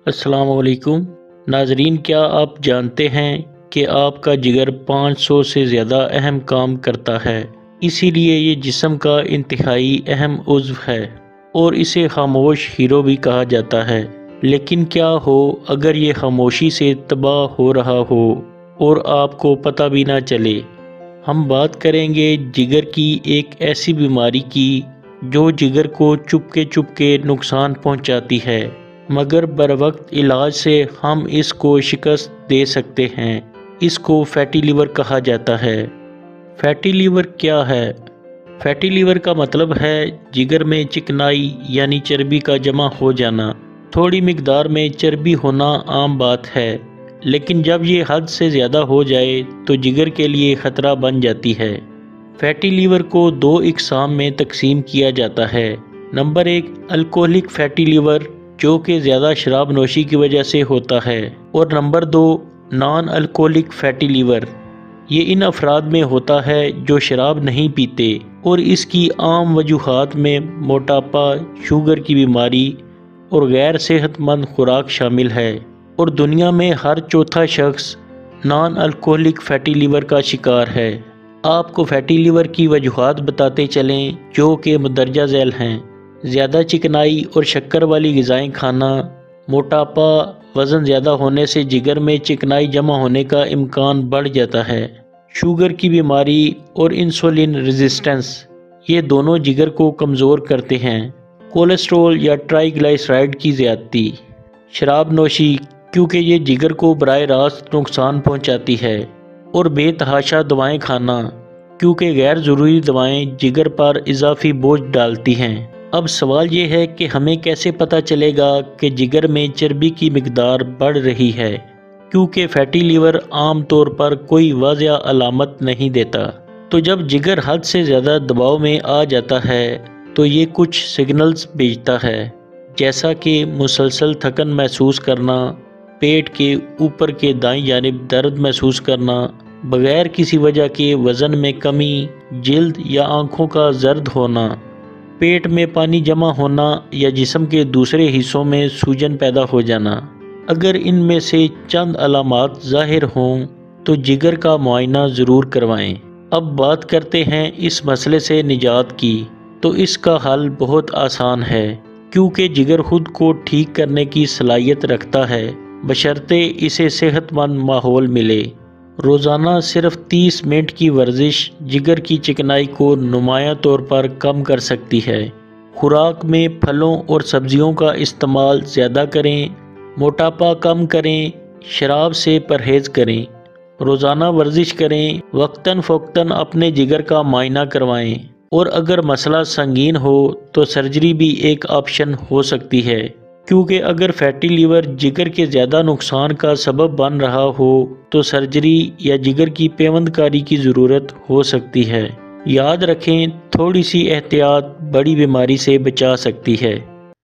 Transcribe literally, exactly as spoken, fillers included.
السلام علیکم ناظرین، کیا آپ جانتے ہیں کہ آپ کا جگر پانچ سو سے زیادہ اہم کام کرتا ہے؟ اسی لیے یہ جسم کا انتہائی اہم عضو ہے اور اسے خاموش ہیرو بھی کہا جاتا ہے۔ لیکن کیا ہو اگر یہ خاموشی سے تباہ ہو رہا ہو اور آپ کو پتہ بھی نہ چلے؟ ہم بات کریں گے جگر کی ایک ایسی بیماری کی جو جگر کو چپکے چپکے نقصان پہنچاتی ہے، مگر بروقت علاج سے ہم اس کو شکست دے سکتے ہیں۔ اس کو فیٹی لیور کہا جاتا ہے۔ فیٹی لیور کیا ہے؟ فیٹی لیور کا مطلب ہے جگر میں چکنائی یعنی چربی کا جمع ہو جانا۔ تھوڑی مقدار میں چربی ہونا عام بات ہے، لیکن جب یہ حد سے زیادہ ہو جائے تو جگر کے لیے خطرہ بن جاتی ہے۔ فیٹی لیور کو دو اقسام میں تقسیم کیا جاتا ہے۔ نمبر ایک، الکوہلک فیٹی لیور، جو کہ زیادہ شراب نوشی کی وجہ سے ہوتا ہے، اور نمبر دو، نان الکوہلک فیٹی لیور۔ یہ ان افراد میں ہوتا ہے جو شراب نہیں پیتے، اور اس کی عام وجوہات میں موٹاپا، شوگر کی بیماری اور غیر صحت مند خوراک شامل ہے، اور دنیا میں ہر چوتھا شخص نان الکوہلک فیٹی لیور کا شکار ہے۔ آپ کو فیٹی لیور کی وجوہات بتاتے چلیں جو کہ مندرجہ ذیل ہیں۔ زیادہ چکنائی اور شکر والی غذائیں کھانا، موٹاپا، وزن زیادہ ہونے سے جگر میں چکنائی جمع ہونے کا امکان بڑھ جاتا ہے، شوگر کی بیماری اور انسولین ریزسٹنس، یہ دونوں جگر کو کمزور کرتے ہیں۔ کولیسٹرول یا ٹرائی گلائسرائڈ کی زیادتی، شراب نوشی، کیونکہ یہ جگر کو براہ راست نقصان پہنچاتی ہے، اور بے تحاشا دوائیں کھانا، کیونکہ غیر ضروری دوائیں جگر پر اضافی بوجھ ڈالتی ہیں۔ اب سوال یہ ہے کہ ہمیں کیسے پتہ چلے گا کہ جگر میں چربی کی مقدار بڑھ رہی ہے، کیونکہ فیٹی لیور عام طور پر کوئی واضح علامت نہیں دیتا۔ تو جب جگر حد سے زیادہ دباؤ میں آ جاتا ہے تو یہ کچھ سگنلز بھیجتا ہے، جیسا کہ مسلسل تھکن محسوس کرنا، پیٹ کے اوپر کے دائیں جانب درد محسوس کرنا، بغیر کسی وجہ کے وزن میں کمی، جلد یا آنکھوں کا زرد ہونا، پیٹ میں پانی جمع ہونا یا جسم کے دوسرے حصوں میں سوجن پیدا ہو جانا۔ اگر ان میں سے چند علامات ظاہر ہوں تو جگر کا معائنہ ضرور کروائیں۔ اب بات کرتے ہیں اس مسئلے سے نجات کی۔ تو اس کا حل بہت آسان ہے، کیونکہ جگر خود کو ٹھیک کرنے کی صلاحیت رکھتا ہے، بشرطے اسے صحت مند ماحول ملے۔ روزانہ صرف تیس منٹ کی ورزش جگر کی چکنائی کو نمایاں طور پر کم کر سکتی ہے۔ خوراک میں پھلوں اور سبزیوں کا استعمال زیادہ کریں، موٹاپا کم کریں، شراب سے پرہیز کریں، روزانہ ورزش کریں، وقتاً فوقتاً اپنے جگر کا معائنہ کروائیں، اور اگر مسئلہ سنگین ہو تو سرجری بھی ایک آپشن ہو سکتی ہے، کیونکہ اگر فیٹی لیور جگر کے زیادہ نقصان کا سبب بن رہا ہو تو سرجری یا جگر کی پیوند کاری کی ضرورت ہو سکتی ہے۔ یاد رکھیں، تھوڑی سی احتیاط بڑی بیماری سے بچا سکتی ہے۔